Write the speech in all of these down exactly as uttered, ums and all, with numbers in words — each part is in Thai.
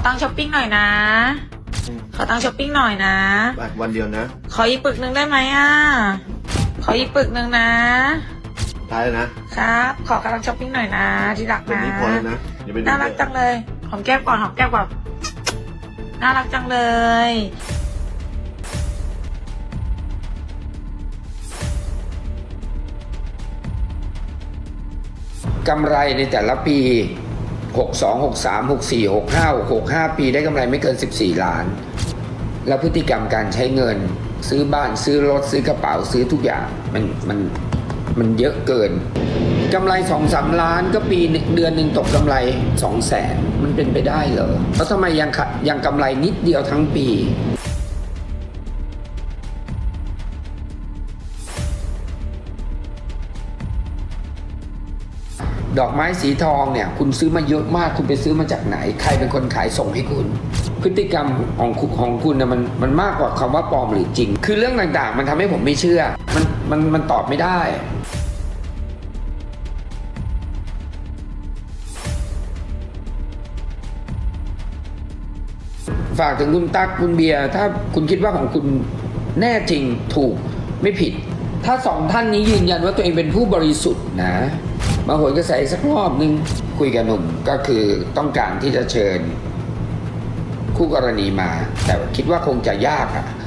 ตังค์ช้อปปิ้งหน่อยนะขอตังค์ช้อปปิ้งหน่อยนะวันเดียวนะขออีกปึกหนึ่งได้ไหมอ่ะขออีกปึกหนึ่งนะตายแล้วนะครับขอกำลังช้อปปิ้งหน่อยนะที่รักนะพอแล้วนะน่ารักจังเลยหอมแก้มก่อนหอมแก้มก่อนน่ารักจังเลยกำไรในแต่ละปีหกสอง หกสาม หกสี่ หกห้า หกห้าปีได้กำไรไม่เกินสิบสี่ล้านแล้วพฤติกรรมการใช้เงินซื้อบ้านซื้อรถซื้อกระเป๋าซื้อทุกอย่างมันมันมันเยอะเกินกำไร สองสาม ล้านก็ปีเดือนหนึ่งตกกำไร สองแสน มันเป็นไปได้เหรอแล้วทำไมยังยังกำไรนิดเดียวทั้งปีดอกไม้สีทองเนี่ยคุณซื้อมาเยอะมากคุณไปซื้อมาจากไหนใครเป็นคนขายส่งให้คุณพฤติกรรมของคุณของคุณนะมันมันมากกว่าคำว่าปลอมหรือจริงคือเรื่องต่างๆมันทำให้ผมไม่เชื่อมันมันมันตอบไม่ได้ฝากถึงคุณตั๊กคุณเบียร์ถ้าคุณคิดว่าของคุณแน่จริงถูกไม่ผิดถ้าสองท่านนี้ยืนยันว่าตัวเองเป็นผู้บริสุทธิ์นะมาโหนกระแสสักรอบนึงคุยกับหนุ่มก็คือต้องการที่จะเชิญคู่กรณีมาแต่คิดว่าคงจะยากอะ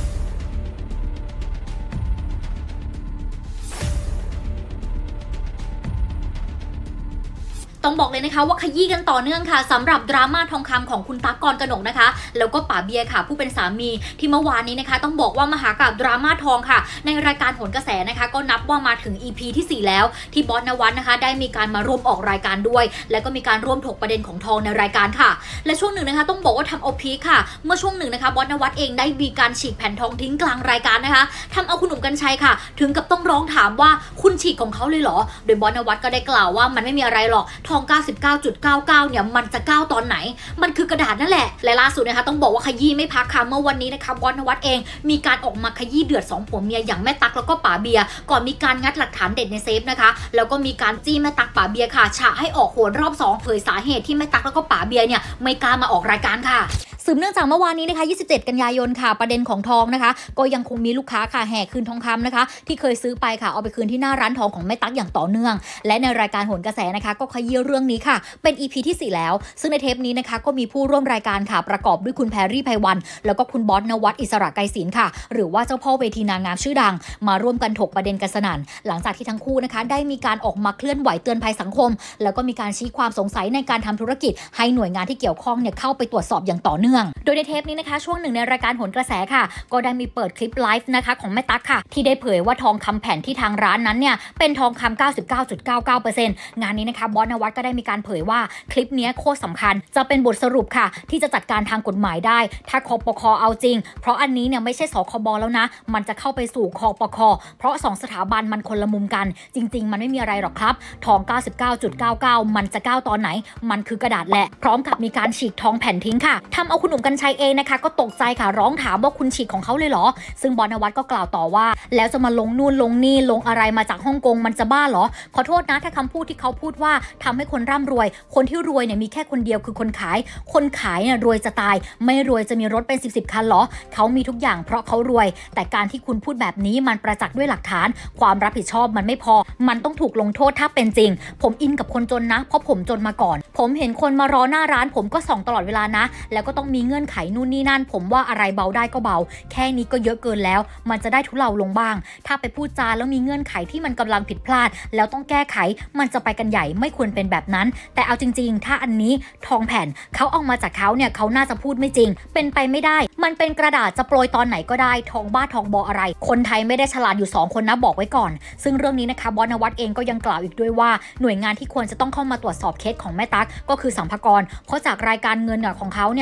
ต้องบอกเลยนะคะว่าขยี้กันต่อเนื่องค่ะสำหรับดราม่าทองคำของคุณตั๊กกรกนกนะคะแล้วก็ป๋าเบียร์ค่ะผู้เป็นสามีที่เมื่อวานนี้นะคะต้องบอกว่ามหากาพย์ดราม่าทองค่ะในรายการโหนกระแสนะคะก็นับว่ามาถึง อี พี ที่สี่แล้วที่บอสนวัตนะคะได้มีการมาร่วมออกรายการด้วยแล้วก็มีการร่วมถกประเด็นของทองในรายการค่ะและช่วงหนึ่งนะคะต้องบอกว่าทำเอาพีคค่ะเมื่อช่วงหนึ่งนะคะบอสนวัตเองได้มีการฉีกแผ่นทองทิ้งกลางรายการนะคะทำเอาคุณหนุ่มกรรชัยค่ะถึงกับต้องร้องถามว่าคุณฉีกของเขาเลยเหรอโดยบอสนวัตก็ได้กล่าวว่ามันไม่มีอะไรหรอกทอง เก้าสิบเก้าจุดเก้าเก้า เนี่ยมันจะเก้าตอนไหนมันคือกระดาษนั่นแหละและล่าสุดนะคะต้องบอกว่าขยี้ไม่พักค่ะเมื่อวันนี้นะคะบอสนวัตเองมีการออกมาขยี้เดือดสองผัวเมียอย่างแม่ตั๊กแล้วก็ป๋าเบียร์ก่อนมีการงัดหลักฐานเด็ดในเซฟนะคะแล้วก็มีการจี้แม่ตั๊กป๋าเบียร์ค่ะฉะให้ออกโหนรอบสองเผยสาเหตุที่แม่ตั๊กแล้วก็ป๋าเบียร์เนี่ยไม่กล้ามาออกรายการค่ะสืบเนื่องจากเมื่อวานนี้นะคะยี่สิบเจ็ดกันยายนค่ะประเด็นของทองนะคะก็ยังคงมีลูกค้าค่ะแห่คืนทองคำนะคะที่เคยซื้อไปค่ะเอาไปคืนที่หน้าร้านทองของแม่ตั๊กอย่างต่อเนื่องและในรายการโหนกระแสนะคะก็ขยี้เรื่องนี้ค่ะเป็น อี พี ที่สี่แล้วซึ่งในเทปนี้นะคะก็มีผู้ร่วมรายการค่ะประกอบด้วยคุณแพรรี่ไพวันแล้วก็คุณบอสนวัตอิสระไกรศิลป์ค่ะหรือว่าเจ้าพ่อเวทีนางงามชื่อดังมาร่วมกันถกประเด็นกันสนั่นหลังจากที่ทั้งคู่นะคะได้มีการออกมาเคลื่อนไหวเตือนภัยสังคมแล้วก็มีการชี้ความสงสัยในการทำธุรกิจให้หน่วยงานที่เกี่ยวข้องเนี่ยเข้าไปตรวจสอบอย่างต่อเนื่องโดยในเทปนี้นะคะช่วงหนึ่งในรายการโหนกระแสค่ะก็ได้มีเปิดคลิปไลฟ์นะคะของแม่ตั๊กค่ะที่ได้เผยว่าทองคำแผ่นที่ทางร้านนั้นเนี่ยเป็นทองคำ เก้าสิบเก้าจุดเก้าเก้าเปอร์เซ็นต์ งานนี้นะคะบอสนวัตก็ได้มีการเผยว่าคลิปนี้โคตรสำคัญจะเป็นบทสรุปค่ะที่จะจัดการทางกฎหมายได้ถ้าคปค.เอาจริงเพราะอันนี้เนี่ยไม่ใช่สคบ.แล้วนะมันจะเข้าไปสู่คปค.เพราะสองสถาบันมันคนละมุมกันจริงๆมันไม่มีอะไรหรอกครับทอง เก้าสิบเก้าจุดเก้าเก้า มันจะเก้าตอนไหนมันคือกระดาษแหละพร้อมกับมีการฉีกทองแผ่นทิ้งค่ะทำเอาคุณหนุ่มกรรชัยเองนะคะก็ตกใจค่ะร้องถามว่าคุณฉีกของเขาเลยเหรอซึ่งบอสนวัตก็กล่าวต่อว่าแล้วจะมาลงนู่นลงนี่ลงอะไรมาจากฮ่องกงมันจะบ้าเหรอขอโทษนะถ้าคำพูดที่เขาพูดว่าทำให้คนร่ำรวยคนที่รวยเนี่ยมีแค่คนเดียวคือคนขายคนขายเนี่ยรวยจะตายไม่รวยจะมีรถเป็นสิบสิบคันเหรอเขามีทุกอย่างเพราะเขารวยแต่การที่คุณพูดแบบนี้มันประจักษ์ด้วยหลักฐานความรับผิดชอบมันไม่พอมันต้องถูกลงโทษถ้าเป็นจริงผมอินกับคนจนนะเพราะผมจนมาก่อนผมเห็นคนมารอหน้าร้านผมก็ส่องตลอดเวลานะแล้วก็ต้องมีเงื่อนไขนู่นนี่นั่นผมว่าอะไรเบาได้ก็เบาแค่นี้ก็เยอะเกินแล้วมันจะได้ทุเลาลงบ้างถ้าไปพูดจาแล้วมีเงื่อนไขที่มันกำลังผิดพลาดแล้วต้องแก้ไขมันจะไปกันใหญ่ไม่ควรเป็นแบบนั้นแต่เอาจริงๆถ้าอันนี้ทองแผ่นเขาเอามาจากเขาเนี่ยเขาน่าจะพูดไม่จริงเป็นไปไม่ได้มันเป็นกระดาษจะโปรยตอนไหนก็ได้ทองบ้าทองบออะไรคนไทยไม่ได้ฉลาดอยู่สองคนนะบอกไว้ก่อนซึ่งเรื่องนี้นะคะบอสนวัตเองก็ยังกล่าวอีกด้วยว่าหน่วยงานที่ควรจะต้องเข้ามาตรวจสอบเคสของแม่ตั๊กก็คือสรรพากรเพราะจากรายการเงินของเขาเนี่ยห้าปี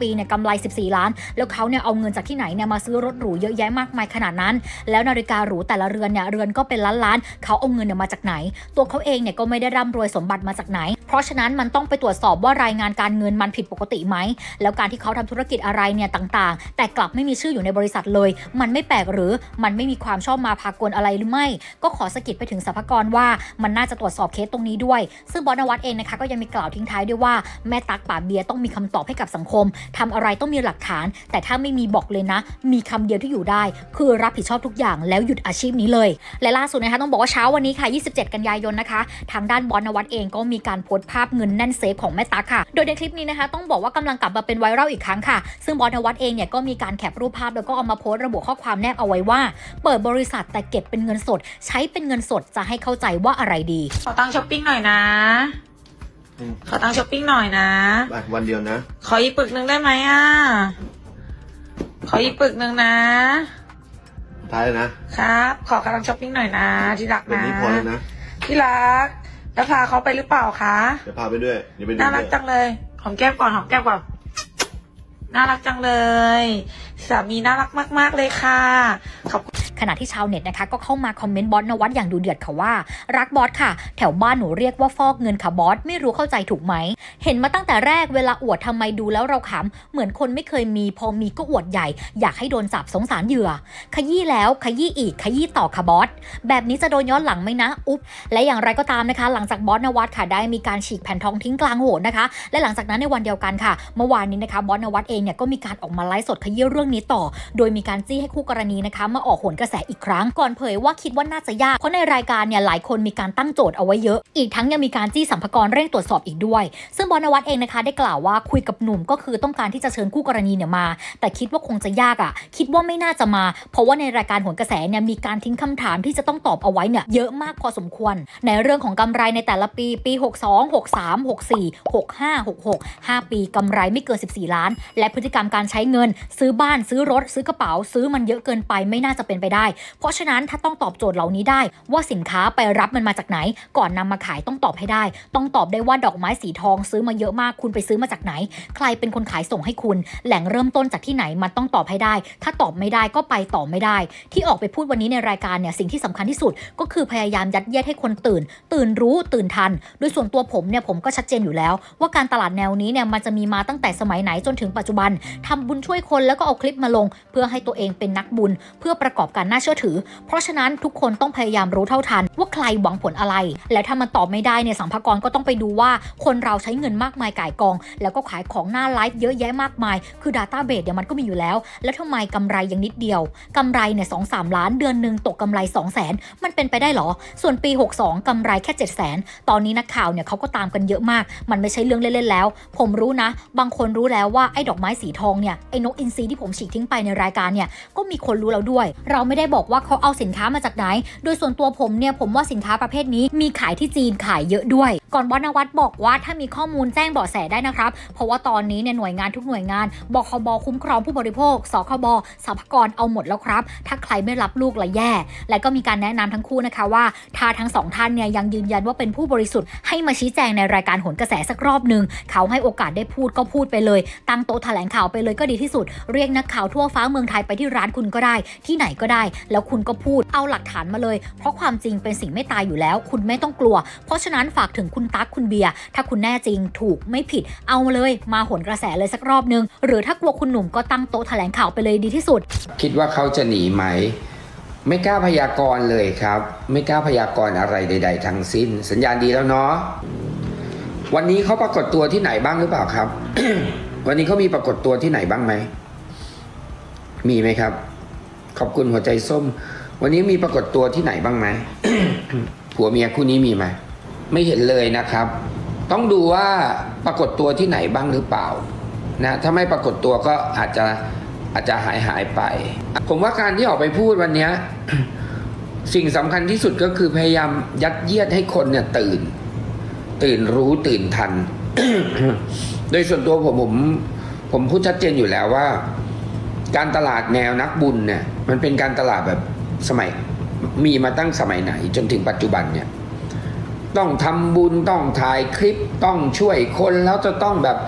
ปีเนี่ยกำไรสิบสี่ล้านแล้วเขาเนี่ยเอาเงินจากที่ไหนเนี่ยมาซื้อรถหรูเยอะแยะมากมายขนาดนั้นแล้วนาฬิกาหรูแต่ละเรือนเนี่ยเรือนก็เป็นล้านล้านเขาเอาเงินเนี่ยมาจากไหนตัวเขาเองเนี่ยก็ไม่ได้ร่ำรวยสมบัติมาจากไหนเพราะฉะนั้นมันต้องไปตรวจสอบว่ารายงานการเงินมันผิดปกติไหมแล้วการที่เขาทำธุรกิจอะไรเนี่ยต่างๆแต่กลับไม่มีชื่ออยู่ในบริษัทเลยมันไม่แปลกหรือมันไม่มีความชอบมาพากลอะไรหรือไม่ก็ขอสะกิดไปถึงสรรพากรว่ามันน่าจะตรวจสอบเคสตรงนี้ด้วยซึ่งบอสนวัตเองนะคะก็ยังมีกล่าวทิ้งท้ายด้วยว่าแม่ตั๊กป่าเบียร์ต้องมีคำตอบให้กับสังคมทำอะไรต้องมีหลักฐานแต่ถ้าไม่มีบอกเลยนะมีคำเดียวที่อยู่ได้คือรับผิดชอบทุกอย่างแล้วหยุดอาชีพนี้เลยและล่าสุดนะคะต้องบอกว่าเช้าวันนี้ค่ะยี่สิบเจ็ดกันยายนนะคะทางด้านบอสนวัตเองก็มีการโพสต์ภาพเงินแน่นเซฟของแม่ตั๊กค่ะโดยในคลิปนี้นะคะต้องบอกว่ากำลังกลับมาเป็นไวรัลอีกครั้งค่ะซึ่งบอสนวัตเองเนี่ยก็มีการแคปรูปภาพแล้วก็เอามาโพสต์ระบุข้อความแนบเอาไว้ว่าเปิดบริษัทแต่เก็บเป็นเงินสดใช้เป็นเงินสดจะให้เข้าใจว่าอะไรดีขอตังค์ช้อปปิ้งหน่อยนะขอตังค์ช้อปปิ้งหน่อยนะวันเดียวนะขออีกปึกหนึ่งได้ไหมอ่ะขออีกปึกหนึ่งนะท้ายเลยนะครับขอตังค์ช้อปปิ้งหน่อยนะที่รักนะวันนี้พอแล้วนะที่รักแล้วพาเขาไปหรือเปล่าคะเดี๋ยวพาไปด้วยเดี๋ยวไปดูน่ารักจังเลยหอมแก้มก่อนหอมแก้มก่อนน่ารักจังเลยสามีน่ารักมากๆเลยค่ะขอบคุณขณะที่ชาวเน็ตนะคะก็เข้ามาคอมเมนต์บอสนวัตอย่างดูเดือดค่ะว่ารักบอสค่ะแถวบ้านหนูเรียกว่าฟอกเงินค่ะบอสไม่รู้เข้าใจถูกไหมเห็นมาตั้งแต่แรกเวลาอวดทำไมดูแล้วเราขำเหมือนคนไม่เคยมีพอมีก็อวดใหญ่อยากให้โดนจับสงสารเหยื่อขยี้แล้วขยี้อีกขยี้ต่อค่ะบอสแบบนี้จะโดนย้อนหลังไหมนะอุ๊บและอย่างไรก็ตามนะคะหลังจากบอสนวัตค่ะได้มีการฉีกแผ่นทองทิ้งกลางโหนนะคะและหลังจากนั้นในวันเดียวกันค่ะเมื่อวานนี้นะคะบอสนวัตเองเนี่ยก็มีการออกมาไลฟ์สดขยี้เรื่องนี้ต่อโดยมีการจี้ให้คู่กรณีนะคะมาออกโหนกระแสอีกครั้งก่อนเผยว่าคิดว่าน่าจะยากเพราะในรายการเนี่ยหลายคนมีการตั้งโจทย์เอาไว้เยอะอีกทั้งยังมีการจี้สรรพากรเร่งตรวจสอบอีกด้วยซึ่งบอสนวัตเองนะคะได้กล่าวว่าคุยกับหนุ่มก็คือต้องการที่จะเชิญคู่กรณีเนี่ยมาแต่คิดว่าคงจะยากอ่ะคิดว่าไม่น่าจะมาเพราะว่าในรายการโหนกระแสเนี่ยมีการทิ้งคำถามที่จะต้องตอบเอาไว้เนี่ยเยอะมากพอสมควรในเรื่องของกำไรในแต่ละปีปีหกสอง หกสาม หกสี่ หกห้า หกหก ห้าปีกำไรไม่เกินสิบสี่ล้านและพฤติกรรมการใช้เงินซื้อบ้านซื้อรถซื้อกระเป๋าซื้อมันเยอะเกินไปไม่น่าจะเป็นไปได้เพราะฉะนั้นถ้าต้องตอบโจทย์เหล่านี้ได้ว่าสินค้าไปรับมันมาจากไหนก่อนนำมาขายต้องตอบให้ได้ต้องตอบได้ว่าดอกไม้สีทองซื้อมาเยอะมากคุณไปซื้อมาจากไหนใครเป็นคนขายส่งให้คุณแหล่งเริ่มต้นจากที่ไหนมันต้องตอบให้ได้ถ้าตอบไม่ได้ก็ไปต่อไม่ได้ที่ออกไปพูดวันนี้ในรายการเนี่ยสิ่งที่สำคัญที่สุดก็คือพยายามยัดเยียดให้คนตื่นตื่นรู้ตื่นทันโดยส่วนตัวผมเนี่ยผมก็ชัดเจนอยู่แล้วว่าการตลาดแนวนี้เนี่ยมันจะมีมาตั้งแต่สมัยไหนจนถึงปัจจุบันทำบุญช่วยคนแล้วก็เอาคลิปมาลงเพื่อให้ตัวเองเป็นนักบุญเพื่อประกอบการน่าเชื่อถือเพราะฉะนั้นทุกคนต้องพยายามรู้เท่าทันว่าใครหวังผลอะไรแล้วถ้ามันตอบไม่ได้เนี่ยสัมภากรก็ต้องไปดูว่าคนเราใช้เงินมากมายก่ายกองแล้วก็ขายของหน้าไลฟ์เยอะแยะมากมายคือ Database เนี่ยมันก็มีอยู่แล้วแล้วทำไมกำไรยังนิดเดียวกำไรเนี่ย สองถึงสาม ล้านเดือนนึงตกกำไร สองแสน มันเป็นไปได้หรอส่วนปีหกสองกำไรแค่ เจ็ดแสน ตอนนี้นักข่าวเนี่ยเขาก็ตามกันเยอะมากมันไม่ใช่เรื่องเล่นๆแล้วผมรู้นะบางคนรู้แล้วว่าไอ้ดอกไม้สีทองเนี่ยไอ้นกอินทรีที่ผมฉีกทิ้งไปในรายการเนี่ยก็มีคนรู้แล้วด้วยเราไม่ได้บอกว่าเขาเอาสินค้ามาจากไหนโดยส่วนตัวผมเนี่ยผมว่าสินค้าประเภทนี้มีขายที่จีนขายเยอะด้วยก่อนบอสนวัตบอกว่าถ้ามีข้อมูลแจ้งเบาะแสได้นะครับเพราะว่าตอนนี้เนี่ยหน่วยงานทุกหน่วยงานบคบคุ้มครองผู้บริโภคสคบสรรพากรเอาหมดแล้วครับถ้าใครไม่รับลูกละแย่และก็มีการแนะนำทั้งคู่นะคะว่าถ้าทั้งสองท่านเนี่ยยังยืนยันว่าเป็นผู้บริสุทธิ์ให้มาชี้แจงในรายการโหนกระแสสักรอบนึงเขาให้โอกาสได้พูดก็พูดไปเลยตั้งโต๊ะแถลงข่าวไปเลยก็ดีที่สุดเรียกนักข่าวทั่วฟ้าเมืองไทยไปที่ร้านคุณก็ได้ที่ไหนก็ได้แล้วคุณก็พูดเอาหลักฐานมาเลยเพราะความจริงเป็นสิ่งไม่ตายอยู่แล้วคุณไม่ต้องกลัวเพราะฉะนั้นฝากถึงคุณตั๊กคุณเบียร์ถ้าคุณแน่จริงถูกไม่ผิดเอาเลยมาโหนกระแสเลยสักรอบนึงหรือถ้ากลัวคุณหนุ่มก็ตั้งโต๊ะแถลงข่าวไปเลยดีที่สุดคิดว่าเขาจะหนีไหมไม่กล้าพยากรณ์เลยครับไม่กล้าพยากรณ์อะไรใดๆทั้งสิ้นสัญญาณดีแล้วเนาะวันนี้เขาปรากฏตัวที่ไหนบ้างหรือเปล่าครับ วันนี้เขามีปรากฏตัวที่ไหนบ้างไหมมีไหมครับขอบคุณหัวใจส้มวันนี้มีปรากฏตัวที่ไหนบ้างไหม ผัวเมียคู่นี้มีไหมไม่เห็นเลยนะครับต้องดูว่าปรากฏตัวที่ไหนบ้างหรือเปล่านะถ้าไม่ปรากฏตัวก็อาจจะอาจจะหายหายไปผมว่าการที่ออกไปพูดวันนี้ สิ่งสำคัญที่สุดก็คือพยายามยัดเยียดให้คนเนี่ยตื่นตื่นรู้ตื่นทัน โดยส่วนตัวผมผมผมพูดชัดเจนอยู่แล้วว่าการตลาดแนวนักบุญเนี่ยมันเป็นการตลาดแบบสมัยมีมาตั้งสมัยไหนจนถึงปัจจุบันเนี่ยต้องทำบุญต้องถ่ายคลิปต้องช่วยคนแล้วจะต้องแบบ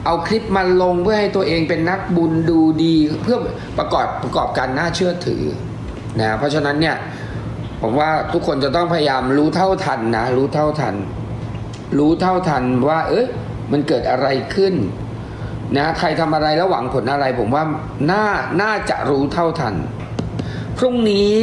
เอาคลิปมาลงเพื่อให้ตัวเองเป็นนักบุญดูดีเพื่อประกอบประกอบการน่าเชื่อถือนะเพราะฉะนั้นเนี่ยผมว่าทุกคนจะต้องพยายามรู้เท่าทันนะรู้เท่าทันรู้เท่าทันว่าเอ๊ะมันเกิดอะไรขึ้นนะใครทำอะไรแล้วหวังผลอะไรผมว่าน่าน่าจะรู้เท่าทันพรุ่งนี้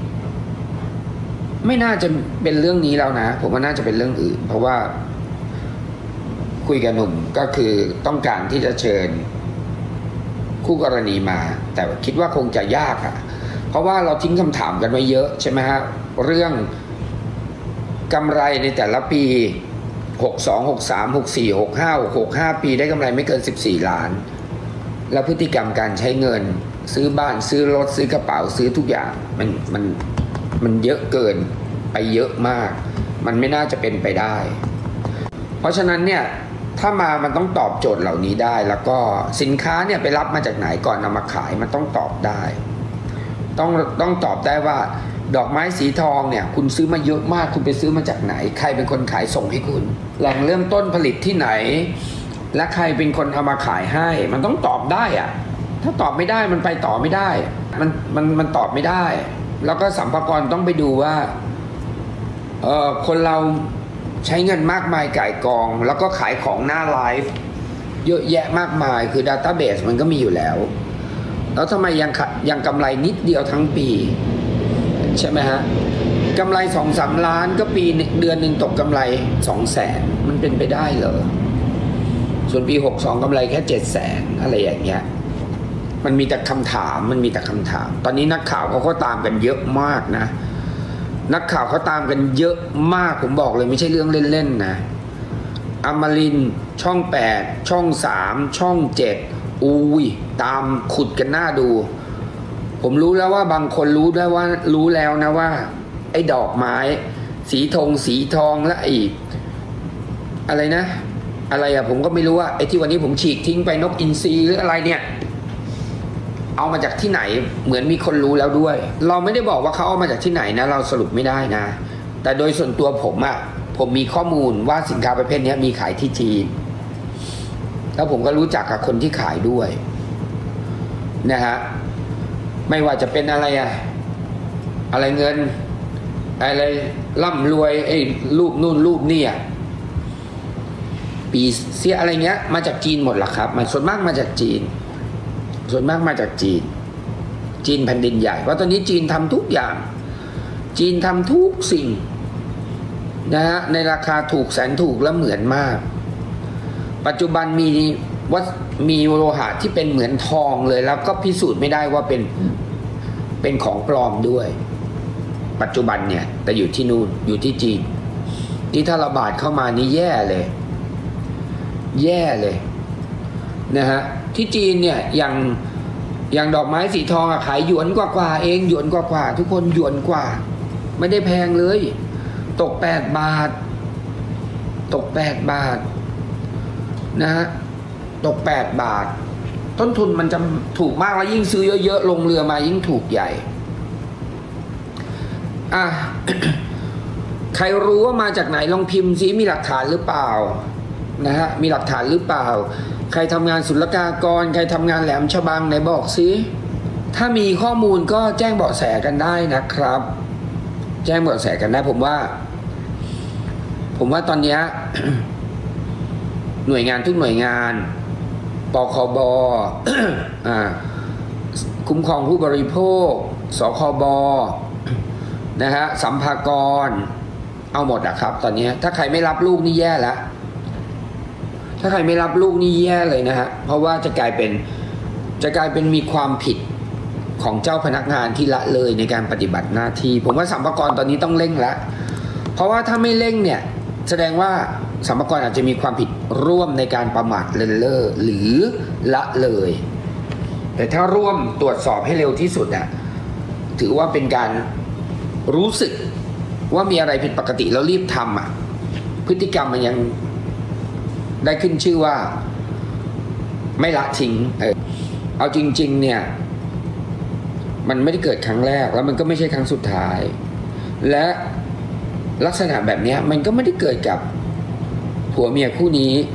ไม่น่าจะเป็นเรื่องนี้แล้วนะผมว่าน่าจะเป็นเรื่องอื่นเพราะว่าคุยกับหนุ่มก็คือต้องการที่จะเชิญคู่กรณีมาแต่คิดว่าคงจะยากอะเพราะว่าเราทิ้งคำถามกันไว้เยอะใช่ไหมฮะเรื่องกำไรในแต่ละปีหกสอง หกสาม หกสี่ หกห้า หกห้าปีได้กำไรไม่เกินสิบสี่ล้านแล้วพฤติกรรมการใช้เงินซื้อบ้านซื้อรถซื้อกระเป๋าซื้อทุกอย่างมันมันมันเยอะเกินไปเยอะมากมันไม่น่าจะเป็นไปได้เพราะฉะนั้นเนี่ยถ้ามามันต้องตอบโจทย์เหล่านี้ได้แล้วก็สินค้าเนี่ยไปรับมาจากไหนก่อนนำมาขายมันต้องตอบได้ต้องต้องตอบได้ว่าดอกไม้สีทองเนี่ยคุณซื้อมาเยอะมากคุณไปซื้อมาจากไหนใครเป็นคนขายส่งให้คุณแหล่งเริ่มต้นผลิตที่ไหนและใครเป็นคนเอามาขายให้มันต้องตอบได้อะถ้าตอบไม่ได้มันไปต่อไม่ได้มันมันมันตอบไม่ได้แล้วก็สัมภาระต้องไปดูว่าเออคนเราใช้เงินมากมายก่ายกองแล้วก็ขายของหน้าไลฟ์เยอะแยะมากมายคือ Database มันก็มีอยู่แล้วแล้วทำไมยังยังกำไรนิดเดียวทั้งปีใช่ไหมฮะกำไรสองสามล้านก็ปีเดือนหนึ่งตกกำไรสองแสนมันเป็นไปได้เหรอส่วนปีหกสองกำไรแค่เจ็ดแสนอะไรอย่างเงี้ยมันมีแต่คำถามมันมีแต่คำถามตอนนี้นักข่าวเขาก็ตามกันเยอะมากนะนักข่าวเขาตามกันเยอะมากผมบอกเลยไม่ใช่เรื่องเล่นๆนะอมรินทร์ช่องแปดช่องสามช่องเจ็ดอุ้ยตามขุดกันหน้าดูผมรู้แล้วว่าบางคนรู้ได้ว่ารู้แล้วนะว่าไอ้ดอกไม้สีทองสีทองและอีกอะไรนะอะไรอะผมก็ไม่รู้ว่าไอ้ที่วันนี้ผมฉีกทิ้งไปนกอินทรีหรืออะไรเนี่ยเอามาจากที่ไหนเหมือนมีคนรู้แล้วด้วยเราไม่ได้บอกว่าเขาเอามาจากที่ไหนนะเราสรุปไม่ได้นะแต่โดยส่วนตัวผมอะผมมีข้อมูลว่าสินค้าประเภทนี้มีขายที่จีนแล้วผมก็รู้จักกับคนที่ขายด้วยนะฮะไม่ว่าจะเป็นอะไรอะอะไรเงินอะไรร่ำรวยไอ้รูปนู่นรูปนี่อะปีเสียอะไรเงี้ยมาจากจีนหมดหรอครับมันส่วนมากมาจากจีนส่วนมากมาจากจีนจีนแผ่นดินใหญ่เพราะตอนนี้จีนทำทุกอย่างจีนทำทุกสิ่งนะฮะในราคาถูกแสนถูกและเหมือนมากปัจจุบันมีวัดมีโลหะที่เป็นเหมือนทองเลยแล้วก็พิสูจน์ไม่ได้ว่าเป็นเป็นของปลอมด้วยปัจจุบันเนี่ยแต่อยู่ที่นู่นอยู่ที่จีนที่ถ้าระบาดเข้ามานี่แย่เลยแย่เลยนะฮะที่จีนเนี่ยอย่างอย่างดอกไม้สีทองอะขายหยวนกว่าๆเองหยวนกว่าๆทุกคนหยวนกว่าไม่ได้แพงเลยตกแปดบาทตกแปดบาทนะฮะตกแปดบาทต้นทุนมันจะถูกมากแล้วยิ่งซื้อเยอะๆลงเรือมายิ่งถูกใหญ่อ่ะ ใครรู้ว่ามาจากไหนลองพิมพ์ซิมีหลักฐานหรือเปล่านะฮะมีหลักฐานหรือเปล่าใครทำงานศุลกากรใครทำงานแหลมฉบังไหนบอกซิถ้ามีข้อมูลก็แจ้งเบาะแสกันได้นะครับแจ้งเบาะแสกันได้ผมว่าผมว่าตอนนี้ หน่วยงานทุกหน่วยงานปคบ อ่าคุ้มครองผู้บริโภคสคบนะฮะสัมภากรเอาหมดอะครับตอนนี้ถ้าใครไม่รับลูกนี่แย่แล้วถ้าใครไม่รับลูกนี่แย่เลยนะฮะเพราะว่าจะกลายเป็นจะกลายเป็นมีความผิดของเจ้าพนักงานที่ละเลยในการปฏิบัติหน้าที่ผมว่าสัมภากรตอนนี้ต้องเร่งแล้วเพราะว่าถ้าไม่เร่งเนี่ยแสดงว่าสัมภากรอาจจะมีความผิดร่วมในการประมาทเลินเล่อหรือละเลยแต่ถ้าร่วมตรวจสอบให้เร็วที่สุดอ่ะถือว่าเป็นการรู้สึกว่ามีอะไรผิดปกติแล้วรีบทำอ่ะพฤติกรรมมันยังได้ขึ้นชื่อว่าไม่ละทิ้งเออเอาจริงๆเนี่ยมันไม่ได้เกิดครั้งแรกแล้วมันก็ไม่ใช่ครั้งสุดท้ายและลักษณะแบบนี้มันก็ไม่ได้เกิดกับผัวเมียคู่นี้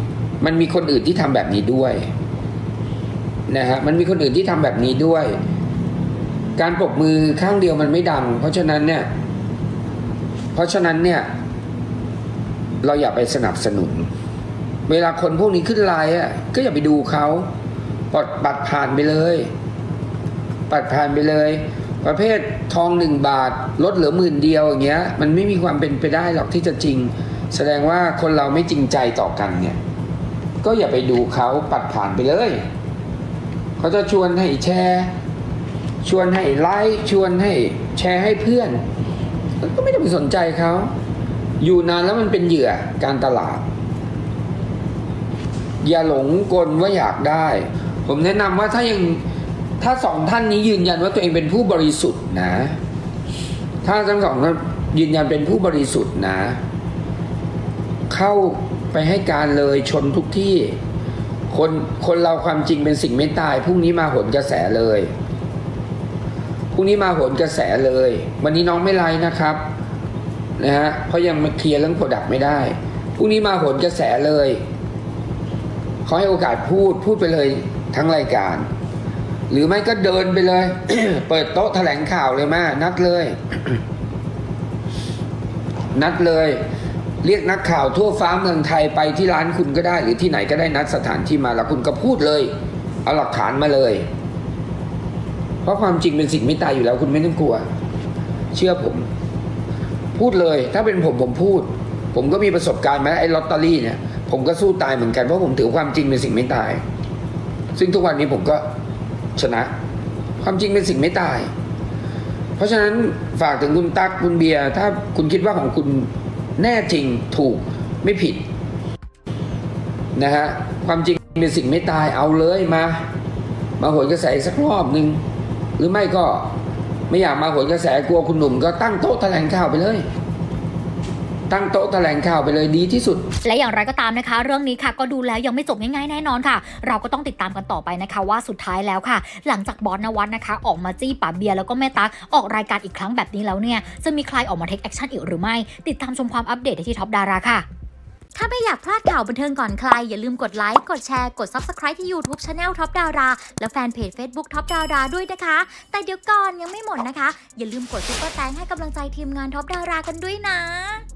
มันมีคนอื่นที่ทำแบบนี้ด้วยนะฮะมันมีคนอื่นที่ทำแบบนี้ด้วยการปรบมือข้างเดียวมันไม่ดังเพราะฉะนั้นเนี่ยเพราะฉะนั้นเนี่ยเราอย่าไปสนับสนุนเวลาคนพวกนี้ขึ้นไลน์อ่ะก็อย่าไปดูเขาปดปัดผ่านไปเลยปัดผ่านไปเลยประเภททองหนึ่งบาทลดเหลือหมื่นเดียวอย่างเงี้ยมันไม่มีความเป็นไปได้หรอกที่จะจริงแสดงว่าคนเราไม่จริงใจต่อกันเนี่ยก็อย่าไปดูเขาปัดผ่านไปเลยเขาจะชวนให้แชร์ชวนให้ไลค์ชวนให้แชร์ให้เพื่อนก็ไม่ต้องไปสนใจเขาอยู่นานแล้วมันเป็นเหยื่อการตลาดอย่าหลงกลว่าอยากได้ผมแนะนำว่าถ้ายังถ้าสองท่านนี้ยืนยันว่าตัวเองเป็นผู้บริสุทธิ์นะถ้าทั้งสองท่านยืนยันเป็นผู้บริสุทธิ์นะเข้าไปให้การเลยชนทุกที่คนคนเราความจริงเป็นสิ่งไม่ตายพรุ่งนี้มาโหนกระแสเลยพรุ่งนี้มาโหนกระแสเลยวันนี้น้องไม่ไลน์นะครับนะฮะเพราะยังเคลียร์เรื่องโปรดักต์ไม่ได้พรุ่งนี้มาโหนกระแสเลยเขาให้โอกาสพูดพูดไปเลยทั้งรายการหรือไม่ก็เดินไปเลย เปิดโต๊ะแถลงข่าวเลยมานัดเลย นัดเลยเรียกนักข่าวทั่วฟ้าเมืองไทยไปที่ร้านคุณก็ได้หรือที่ไหนก็ได้นัดสถานที่มาแล้วคุณก็พูดเลยเอาหลักฐานมาเลยเพราะความจริงเป็นสิ่งไม่ตายอยู่แล้วคุณไม่ต้องกลัวเชื่อผมพูดเลยถ้าเป็นผมผมพูดผมก็มีประสบการณ์มาไอ้ลอตเตอรี่เนี่ยผมก็สู้ตายเหมือนกันเพราะผมถือความจริงเป็นสิ่งไม่ตายซึ่งทุกวันนี้ผมก็ชนะความจริงเป็นสิ่งไม่ตายเพราะฉะนั้นฝากถึงคุณตั๊กคุณเบียร์ถ้าคุณคิดว่าของคุณแน่จริงถูกไม่ผิดนะฮะความจริงเป็นสิ่งไม่ตายเอาเลยมามาโหนกระแสสักรอบนึงหรือไม่ก็ไม่อยากมาโหนกระแสกลัวคุณหนุ่มก็ตั้งโต๊ะแถลงข่าวไปเลยตั้งโต๊ะแถลงข่าวไปเลยดีที่สุดและอย่างไรก็ตามนะคะเรื่องนี้ค่ะก็ดูแล้วยังไม่จบง่ายๆแน่นอนค่ะเราก็ต้องติดตามกันต่อไปนะคะว่าสุดท้ายแล้วค่ะหลังจากบอสนวัตนะคะออกมาจี้ป๋าเบียร์แล้วก็แม่ตั๊กออกรายการอีกครั้งแบบนี้แล้วเนี่ยจะมีใครออกมาเทคแอคชั่นอีกหรือไม่ติดตามชมความอัปเดตได้ที่ท็อปดาราค่ะถ้าไม่อยากพลาดข่าวบันเทิงก่อนใครอย่าลืมกดไลค์กดแชร์กด ซับสไครบ์ ที่ ยูทูบ Channel ท็อปดาราและแฟนเพจ เฟซบุ๊ก ท็อปดาราด้วยนะคะแต่เดี๋ยวก่อนยังไม่หมดนะคะอย่าลืมกดซุปเปอร์แตงให้กำลังใจทีมงานท็อปดารากันด้วยนะ